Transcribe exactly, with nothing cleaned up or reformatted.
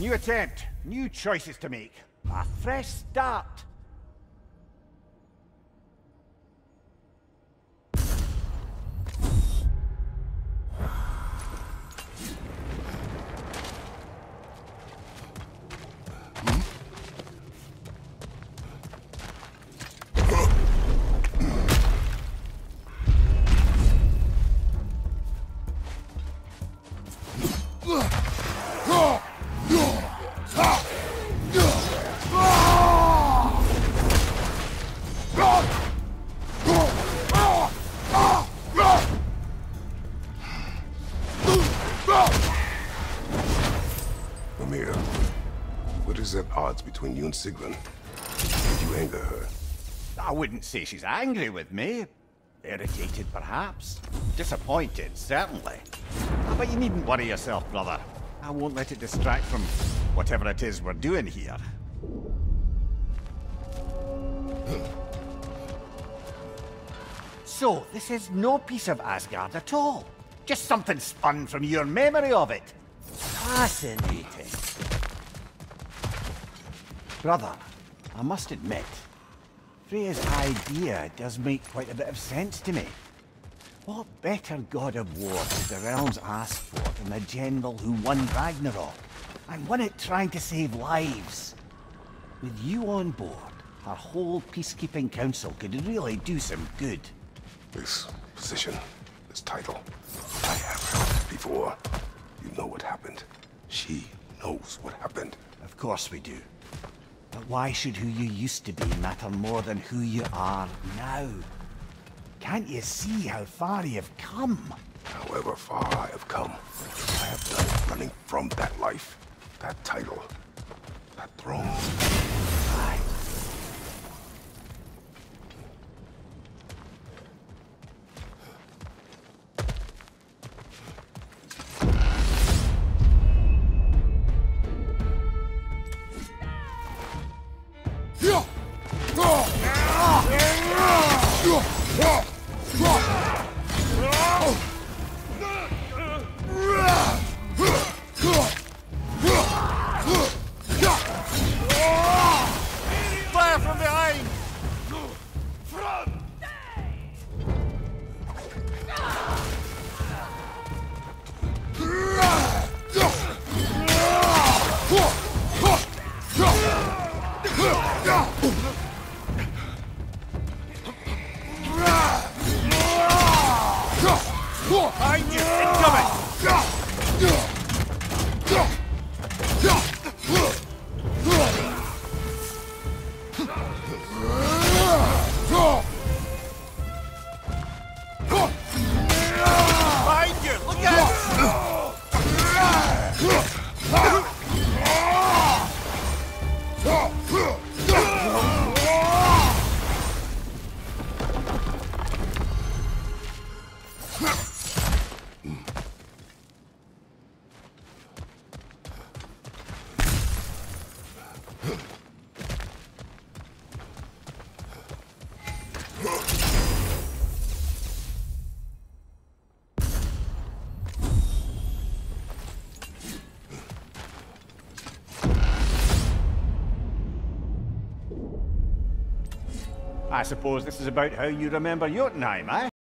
New attempt, new choices to make. A fresh start. Between you and Sigrun, did you anger her? I wouldn't say she's angry with me. Irritated, perhaps. Disappointed, certainly. But you needn't worry yourself, brother. I won't let it distract from whatever it is we're doing here. So, this is no piece of Asgard at all. Just something spun from your memory of it. Fascinating. Brother, I must admit, Freya's idea does make quite a bit of sense to me. What better god of war could the realms ask for than the general who won Ragnarök, and won it trying to save lives? With you on board, our whole peacekeeping council could really do some good. This position, this title, I have held before. You know what happened. She knows what happened. Of course we do. But why should who you used to be matter more than who you are now? Can't you see how far you've come? However far I have come, I have done it running from that life, that title, that throne. Aye. Fire from behind! Behind you! Incoming! Behind you! Look out! I suppose this is about how you remember Jotunheim, eh?